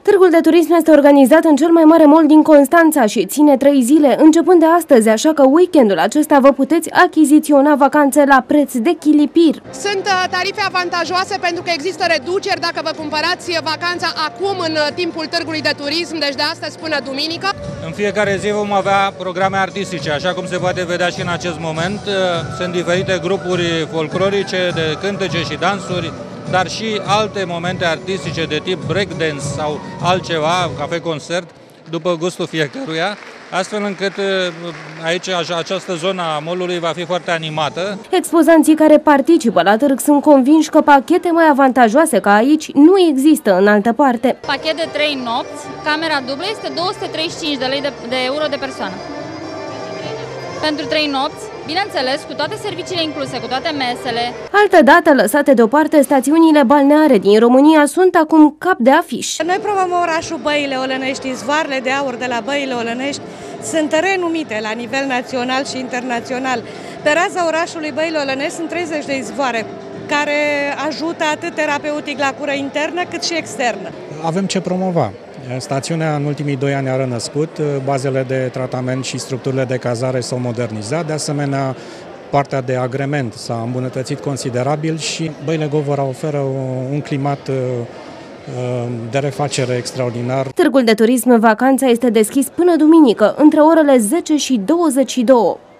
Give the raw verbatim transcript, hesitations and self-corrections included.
Târgul de turism este organizat în cel mai mare mall din Constanța și ține trei zile, începând de astăzi, așa că weekendul acesta vă puteți achiziționa vacanțe la preț de chilipir. Sunt tarife avantajoase pentru că există reduceri dacă vă cumpărați vacanța acum în timpul târgului de turism, deci de astăzi până duminică. În fiecare zi vom avea programe artistice, așa cum se poate vedea și în acest moment. Sunt diferite grupuri folclorice de cântece și dansuri, dar și alte momente artistice de tip breakdance sau altceva, cafe-concert, după gustul fiecăruia, astfel încât aici această zonă a mall-ului va fi foarte animată. Expozanții care participă la târg sunt convinși că pachete mai avantajoase ca aici nu există în altă parte. Pachet de trei nopți, camera dublă, este două sute treizeci și cinci de lei de, de euro de persoană. Pentru trei nopți, bineînțeles, cu toate serviciile incluse, cu toate mesele. Altă dată, lăsate deoparte, stațiunile balneare din România sunt acum cap de afiș. Noi promovăm orașul Băile Olănești, izvoarele de aur de la Băile Olănești sunt renumite la nivel național și internațional. Pe raza orașului Băile Olănești sunt treizeci de izvoare care ajută atât terapeutic la cură internă cât și externă. Avem ce promova. Stațiunea în ultimii doi ani a renăscut, bazele de tratament și structurile de cazare s-au modernizat, de asemenea partea de agrement s-a îmbunătățit considerabil și Băile Govora oferă un climat de refacere extraordinar. Târgul de turism Vacanța este deschis până duminică, între orele zece și douăzeci și două.